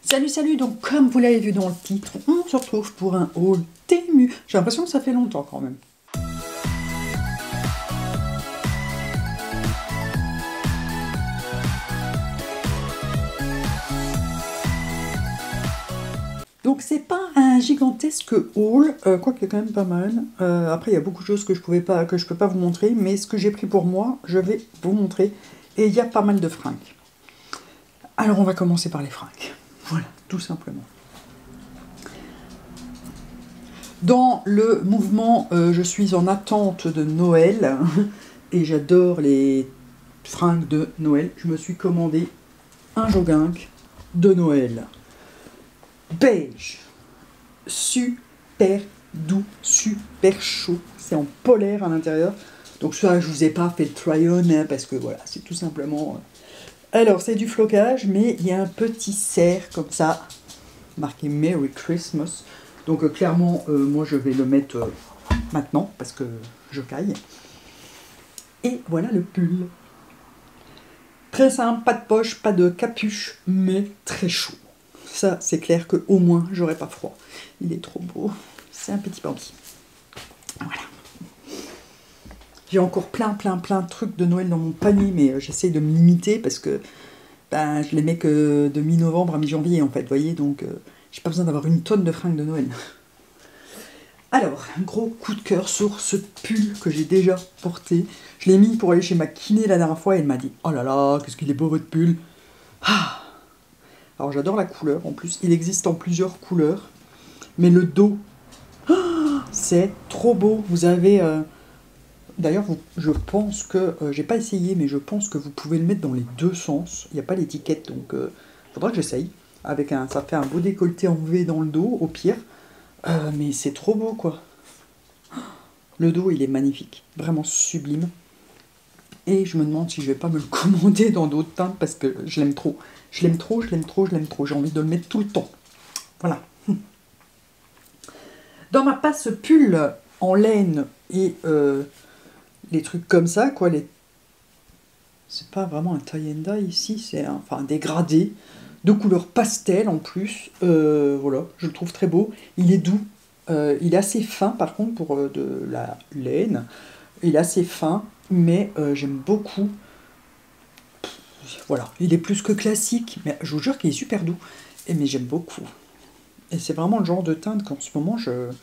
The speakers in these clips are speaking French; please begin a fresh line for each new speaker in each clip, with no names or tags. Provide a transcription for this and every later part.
Salut, salut, donc comme vous l'avez vu dans le titre, on se retrouve pour un haul Temu. J'ai l'impression que ça fait longtemps quand même. Donc c'est pas un gigantesque haul, quoique il y a quand même pas mal. Après il y a beaucoup de choses que je peux pas vous montrer, mais ce que j'ai pris pour moi, je vais vous montrer. Et il y a pas mal de fringues. Alors on va commencer par les fringues. Voilà, tout simplement. Dans le mouvement, je suis en attente de Noël et j'adore les fringues de Noël. Je me suis commandé un jogging de Noël. Beige, super doux, super chaud. C'est en polaire à l'intérieur. Donc ça, je vous ai pas fait le try-on hein, parce que voilà, c'est tout simplement... Alors, c'est du flocage, mais il y a un petit cerf comme ça, marqué Merry Christmas. Donc clairement, moi je vais le mettre maintenant parce que je caille. Et voilà le pull. Très simple, pas de poche, pas de capuche, mais très chaud. Ça, c'est clair que au moins j'aurai pas froid. Il est trop beau. C'est un petit bambi. Voilà. J'ai encore plein de trucs de Noël dans mon panier, mais j'essaie de me limiter parce que ben, je les mets que de mi-novembre à mi-janvier en fait, vous voyez, donc j'ai pas besoin d'avoir une tonne de fringues de Noël. Alors, un gros coup de cœur sur ce pull que j'ai déjà porté. Je l'ai mis pour aller chez ma kiné la dernière fois et elle m'a dit « Oh là là, qu'est-ce qu'il est beau votre pull !» Alors j'adore la couleur en plus, il existe en plusieurs couleurs, mais le dos, c'est trop beau. Vous avez... D'ailleurs, je pense que... j'ai pas essayé, mais je pense que vous pouvez le mettre dans les deux sens. Il n'y a pas l'étiquette, donc faudra que j'essaye. Ça fait un beau décolleté en V dans le dos, au pire. Mais c'est trop beau, quoi. Le dos, il est magnifique. Vraiment sublime. Et je me demande si je vais pas me le commander dans d'autres teintes, parce que je l'aime trop. Je l'aime trop. J'ai envie de le mettre tout le temps. Voilà. Dans ma passe pull en laine et... les trucs comme ça, quoi, c'est pas vraiment un tie and dye ici, c'est un dégradé de couleur pastel en plus. Voilà, je le trouve très beau. Il est doux, il est assez fin par contre pour de la laine. Il est assez fin, mais j'aime beaucoup. Voilà, il est plus que classique, mais je vous jure qu'il est super doux. Mais j'aime beaucoup. Et c'est vraiment le genre de teinte qu'en ce moment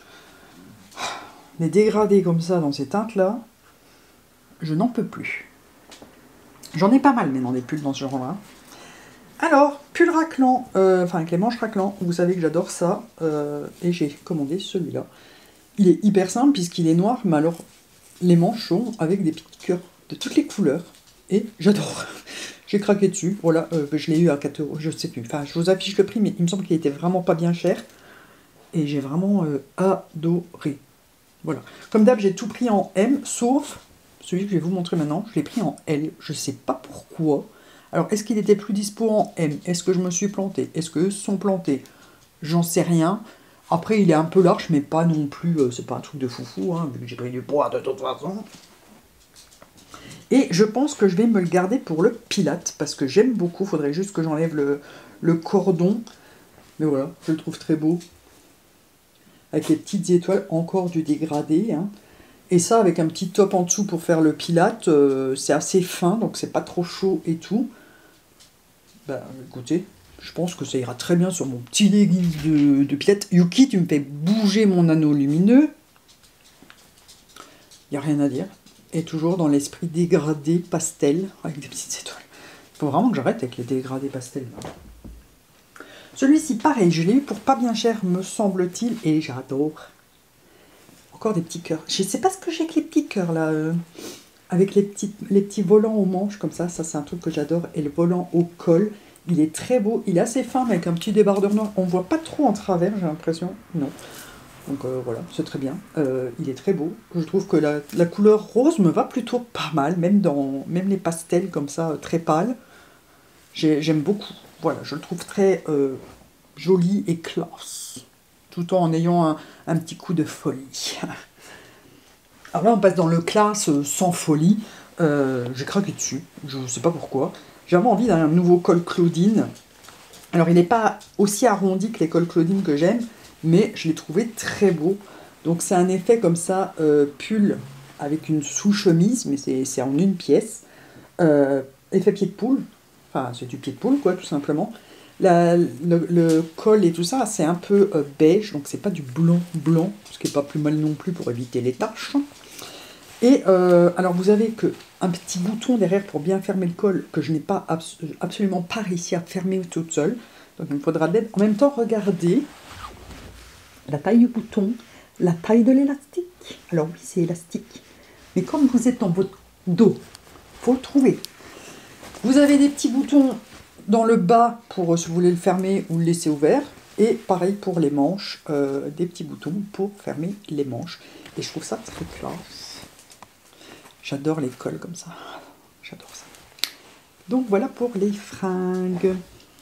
les dégradés comme ça dans ces teintes-là, je n'en peux plus. J'en ai pas mal maintenant des pulls dans ce genre-là. Alors, pull raclant, avec les manches raclants, vous savez que j'adore ça. Et j'ai commandé celui-là. Il est hyper simple puisqu'il est noir, mais alors les manches sont avec des petits cœurs de toutes les couleurs. Et j'adore. J'ai craqué dessus. Voilà, je l'ai eu à 4 €, je sais plus. Enfin, je vous affiche le prix, mais il me semble qu'il était vraiment pas bien cher. Et j'ai vraiment adoré. Voilà. Comme d'hab, j'ai tout pris en M, sauf... celui que je vais vous montrer maintenant, je l'ai pris en L, je sais pas pourquoi. Alors, est-ce qu'il était plus dispo en M? Est-ce que je me suis planté? Est-ce qu'eux se sont plantés? J'en sais rien. Après, il est un peu large, mais pas non plus, c'est pas un truc de foufou, hein, vu que j'ai pris du poids de toute façon. Et je pense que je vais me le garder pour le Pilate, parce que j'aime beaucoup, faudrait juste que j'enlève le cordon. Mais voilà, je le trouve très beau. Avec les petites étoiles, encore du dégradé, hein. Et ça, avec un petit top en dessous pour faire le Pilate, c'est assez fin, donc c'est pas trop chaud et tout. Bah, écoutez, je pense que ça ira très bien sur mon petit legging de Pilate. Yuki, tu me fais bouger mon anneau lumineux. Y a rien à dire. Et toujours dans l'esprit dégradé pastel, avec des petites étoiles. Faut vraiment que j'arrête avec les dégradés pastel. Celui-ci, pareil, je l'ai eu pour pas bien cher, me semble-t-il, et j'adore. Encore des petits cœurs. Je sais pas ce que j'ai avec les petits cœurs là. Avec les petits volants aux manches comme ça. Ça c'est un truc que j'adore. Et le volant au col. Il est très beau. Il est assez fin mais avec un petit débardeur noir. On voit pas trop en travers j'ai l'impression. Non. Donc voilà, c'est très bien. Il est très beau. Je trouve que la couleur rose me va plutôt pas mal. Même les pastels comme ça très pâles. J'aime beaucoup. Voilà, je le trouve très joli et classe. Tout en ayant un petit coup de folie. Alors là, on passe dans le classe sans folie. J'ai craqué dessus, je ne sais pas pourquoi. J'avais envie d'un nouveau col Claudine. Alors, il n'est pas aussi arrondi que les cols Claudine que j'aime, mais je l'ai trouvé très beau. Donc, c'est un effet comme ça, pull avec une sous-chemise, mais c'est en une pièce. Effet pied de poule, enfin, c'est du pied de poule, quoi, tout simplement. Le col et tout ça, c'est un peu beige, donc c'est pas du blanc blanc, ce qui est pas plus mal non plus pour éviter les taches. Et alors vous avez que un petit bouton derrière pour bien fermer le col que je n'ai pas absolument pas réussi à fermer toute seule. Donc il me faudra de l'aide. En même temps, regardez la taille du bouton, la taille de l'élastique. Alors oui, c'est élastique. Mais comme vous êtes dans votre dos, faut le trouver. Vous avez des petits boutons dans le bas pour si vous voulez le fermer ou le laisser ouvert. Et pareil pour les manches, des petits boutons pour fermer les manches. Et je trouve ça très classe. J'adore les cols comme ça. J'adore ça. Donc voilà pour les fringues.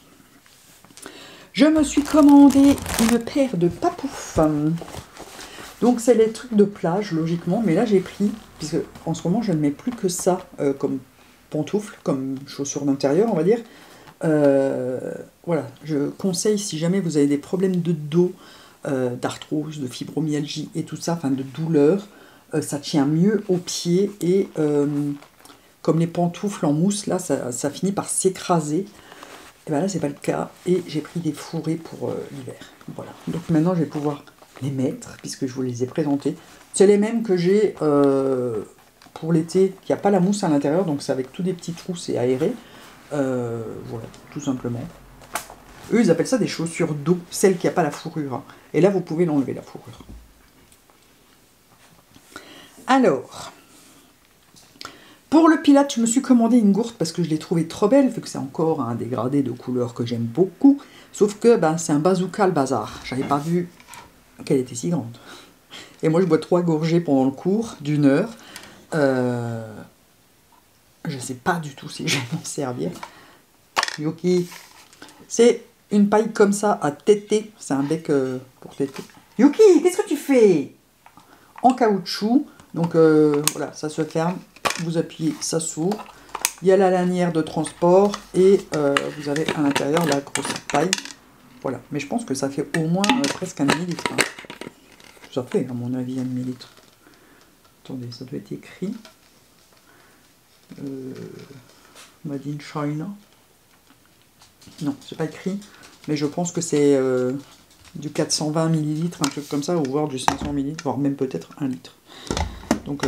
Je me suis commandé une paire de papoufs. Donc c'est les trucs de plage logiquement. Mais là j'ai pris, puisque en ce moment je ne mets plus que ça comme pantoufles, comme chaussures d'intérieur on va dire. Voilà, je conseille si jamais vous avez des problèmes de dos, d'arthrose, de fibromyalgie et tout ça, enfin de douleur. Ça tient mieux aux pieds et comme les pantoufles en mousse, là, ça finit par s'écraser. Et bien là, c'est pas le cas. Et j'ai pris des fourrés pour l'hiver. Voilà. Donc maintenant, je vais pouvoir les mettre, puisque je vous les ai présentés. C'est les mêmes que j'ai pour l'été, qui n'a pas la mousse à l'intérieur, donc c'est avec tous des petits trous, c'est aéré. Voilà, tout simplement. Eux, ils appellent ça des chaussures d'eau, celles qui n'ont pas la fourrure. Hein. Et là, vous pouvez l'enlever, la fourrure. Alors, pour le Pilates, je me suis commandé une gourde parce que je l'ai trouvée trop belle, vu que c'est encore un dégradé de couleur que j'aime beaucoup. Sauf que ben, c'est un bazooka le bazar. J'avais pas vu qu'elle était si grande. Et moi, je bois 3 gorgées pendant le cours d'une heure. Je sais pas du tout si je vais m'en servir. Yuki, c'est une paille comme ça à téter. C'est un bec pour téter. Yuki, qu'est-ce que tu fais? En caoutchouc. Donc voilà, ça se ferme, vous appuyez, ça s'ouvre. Il y a la lanière de transport et vous avez à l'intérieur la grosse paille. Voilà, mais je pense que ça fait au moins presque un demi-litre. Hein. Ça fait, à mon avis, un demi-litre. Attendez, ça doit être écrit. Made in China. Non, c'est pas écrit, mais je pense que c'est du 420 ml, un truc comme ça, ou voire du 500 ml, voire même peut-être 1 litre. Donc,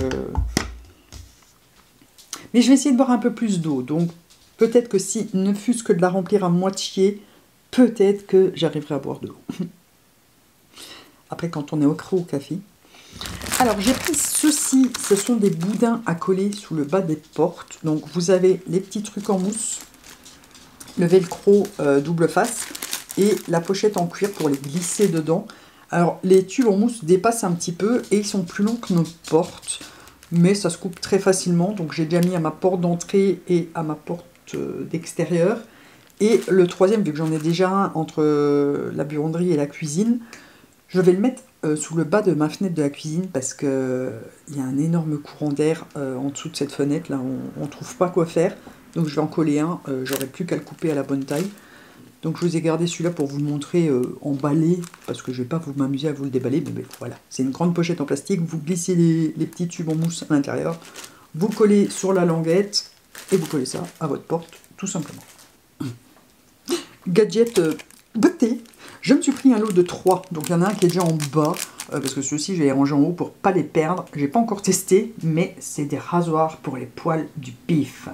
mais je vais essayer de boire un peu plus d'eau. Donc, peut-être que si ne fût-ce que de la remplir à moitié, peut-être que j'arriverai à boire de l'eau. Après, quand on est au creux au café. Alors, j'ai pris ceci. Ce sont des boudins à coller sous le bas des portes. Donc, vous avez les petits trucs en mousse, le velcro double face et la pochette en cuir pour les glisser dedans. Alors, les tubes en mousse dépassent un petit peu et ils sont plus longs que nos portes. Mais ça se coupe très facilement. Donc, j'ai déjà mis à ma porte d'entrée et à ma porte d'extérieur. Et le troisième, vu que j'en ai déjà un entre la buanderie et la cuisine, je vais le mettre sous le bas de ma fenêtre de la cuisine parce qu'il y a un énorme courant d'air en dessous de cette fenêtre. Là, on ne trouve pas quoi faire. Donc, je vais en coller un. J'aurai plus qu'à le couper à la bonne taille. Donc je vous ai gardé celui-là pour vous le montrer emballé, parce que je ne vais pas vous m'amuser à vous le déballer, mais voilà. C'est une grande pochette en plastique, vous glissez les petits tubes en mousse à l'intérieur, vous collez sur la languette, et vous collez ça à votre porte, tout simplement. Gadget beauté, je me suis pris un lot de 3, donc il y en a un qui est déjà en bas, parce que ceux-ci je vais les ranger en haut pour ne pas les perdre. J'ai pas encore testé, mais c'est des rasoirs pour les poils du pif.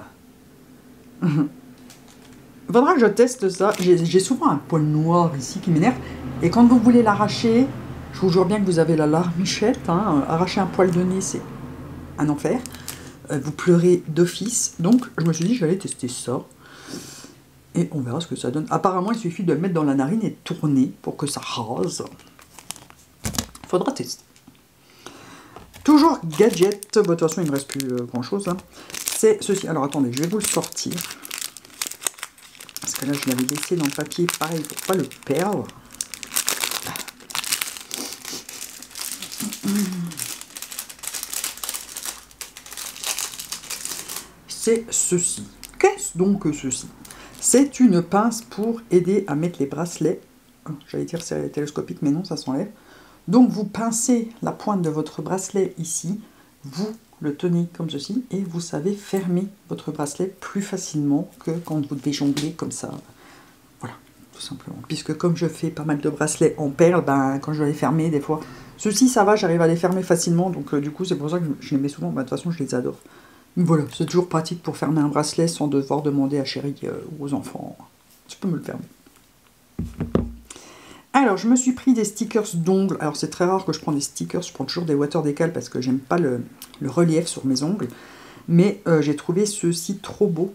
Il faudra que je teste ça. J'ai souvent un poil noir ici qui m'énerve. Et quand vous voulez l'arracher, je vous jure bien que vous avez la larmichette. Hein. Arracher un poil de nez, c'est un enfer. Vous pleurez d'office. Donc, je me suis dit, je vais aller tester ça. Et on verra ce que ça donne. Apparemment, il suffit de le mettre dans la narine et de tourner pour que ça rase. Il faudra tester. Toujours gadget. De toute façon, il ne me reste plus grand-chose. Hein. C'est ceci. Alors, attendez, je vais vous le sortir. Parce que là, je l'avais laissé dans le papier, pareil, pour ne pas le perdre. C'est ceci. Qu'est-ce donc que ceci? C'est une pince pour aider à mettre les bracelets. J'allais dire c'est télescopique, mais non, ça s'enlève. Donc vous pincez la pointe de votre bracelet ici, vous le tenez comme ceci, et vous savez fermer votre bracelet plus facilement que quand vous devez jongler comme ça. Voilà, tout simplement. Puisque comme je fais pas mal de bracelets en perles, ben, quand je dois les fermer, des fois... Ceux-ci, ça va, j'arrive à les fermer facilement, donc du coup, c'est pour ça que je les mets souvent. Ben, de toute façon, je les adore. Voilà, c'est toujours pratique pour fermer un bracelet sans devoir demander à chérie ou aux enfants. Tu peux me le fermer. Alors, je me suis pris des stickers d'ongles. Alors, c'est très rare que je prends des stickers. Je prends toujours des water décal parce que j'aime pas le relief sur mes ongles. Mais j'ai trouvé ceux-ci trop beaux.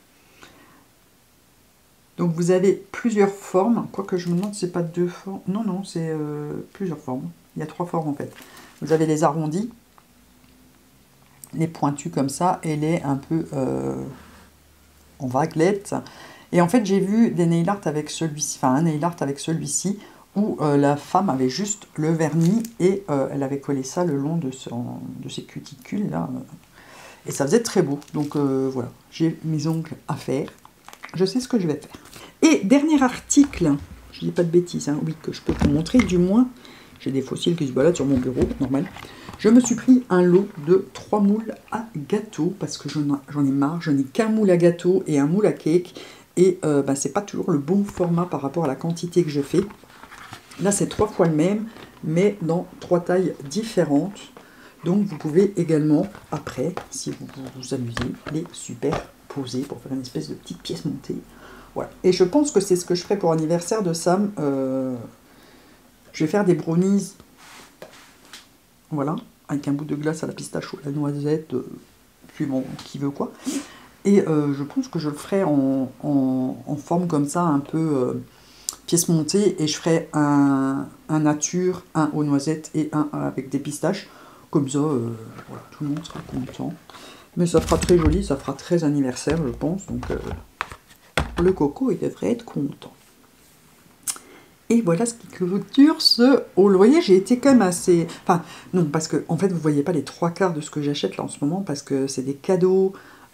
Donc, vous avez plusieurs formes. Quoique je me demande si c'est pas deux formes. Non, non, c'est plusieurs formes. Il y a 3 formes en fait. Vous avez les arrondis, les pointus comme ça, et les un peu en vaguelette. Et en fait, j'ai vu des nail art avec celui-ci, enfin un nail art avec celui-ci, où la femme avait juste le vernis et elle avait collé ça le long de ses cuticules là, et ça faisait très beau. Donc voilà, j'ai mes ongles à faire, je sais ce que je vais faire. Et dernier article, je dis pas de bêtises, hein, oui, que je peux vous montrer, du moins, j'ai des fossiles qui se baladent sur mon bureau, normal. Je me suis pris un lot de 3 moules à gâteau, parce que j'en ai marre, je n'ai qu'un moule à gâteau et un moule à cake, et ben, c'est pas toujours le bon format par rapport à la quantité que je fais. Là, c'est 3 fois le même, mais dans 3 tailles différentes. Donc, vous pouvez également, après, si vous vous amusez, les superposer pour faire une espèce de petite pièce montée. Voilà. Et je pense que c'est ce que je ferai pour l'anniversaire de Sam. Je vais faire des brownies, voilà, avec un bout de glace à la pistache ou à la noisette, suivant qui veut quoi. Et je pense que je le ferai en forme comme ça, un peu... pièce montée, et je ferai un nature, un aux noisettes et un avec des pistaches. Comme ça, voilà, tout le monde sera content. Mais ça fera très joli, ça fera très anniversaire, je pense. Donc, le coco, il devrait être content. Et voilà ce qui clôture ce haul. Vous voyez, j'ai été quand même assez... Enfin, non, parce que, en fait, vous ne voyez pas les 3/4 de ce que j'achète là en ce moment, parce que c'est des cadeaux,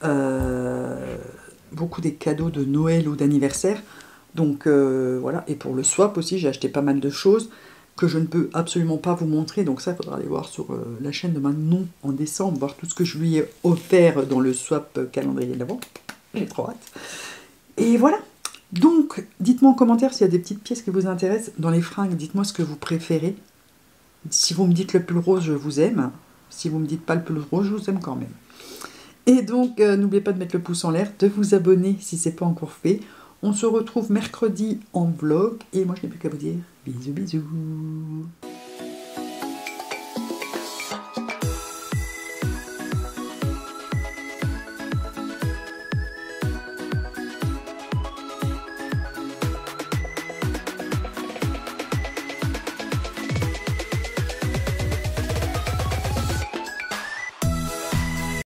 beaucoup des cadeaux de Noël ou d'anniversaire. Donc voilà, et pour le swap aussi, j'ai acheté pas mal de choses que je ne peux absolument pas vous montrer. Donc ça, il faudra aller voir sur la chaîne de Manon en décembre, voir tout ce que je lui ai offert dans le swap calendrier de l'Avent. J'ai trop hâte. Et voilà. Donc, dites-moi en commentaire s'il y a des petites pièces qui vous intéressent. Dans les fringues, dites-moi ce que vous préférez. Si vous me dites le pull rose, je vous aime. Si vous me dites pas le pull rose, je vous aime quand même. Et donc, n'oubliez pas de mettre le pouce en l'air, de vous abonner si ce n'est pas encore fait. On se retrouve mercredi en vlog. Et moi, je n'ai plus qu'à vous dire bisous, bisous.